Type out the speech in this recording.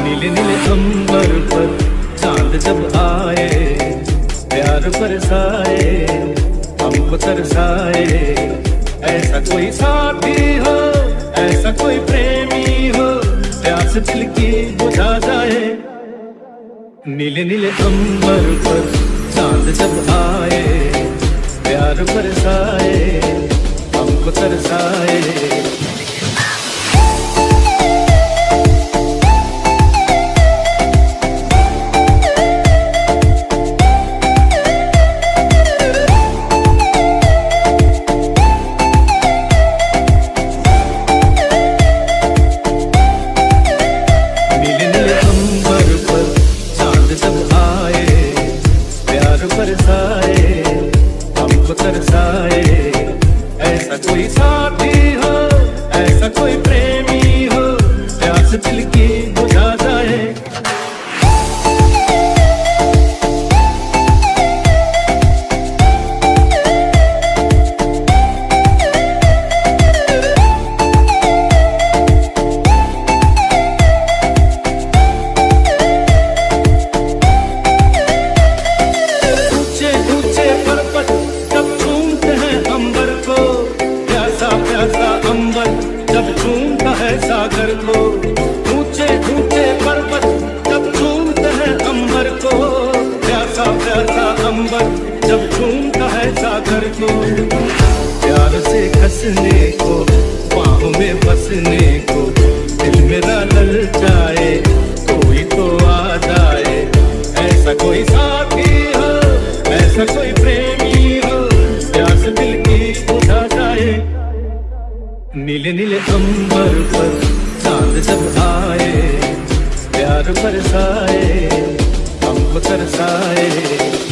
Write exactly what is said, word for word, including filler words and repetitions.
नीले नीले अंबर पर चांद जब आए, प्यार बरसाए, हमको तरसाए। ऐसा कोई साथी हो, ऐसा कोई प्रेमी हो, प्यास दिल की बुझा जाए। नीले नीले अंबर पर चांद जब आए, प्यार बरसाए, हमको तरसाए। बरसाए, हमको तरसाए। ऐसा कोई साथी हो, ऐसा कोई प्रेमी हो, प्यास दिल की बुझा जाए। जब झूमता है सागर को, ऊंचे ऊंचे पर्वत जब झूमते हैं अंबर को। प्यासा प्यासा अंबर जब झूमता है सागर को। प्यार से कसने को, बाहों में बसने को, दिल मेरा ललचाए, कोई तो आ जाए। ऐसा कोई साथी हो, ऐसा कोई प्रेमी हो, प्यास दिल की बुझा जाए। नीले नीले अंबर पर चांद जब आए, प्यार बरसाए, हमको तरसाए।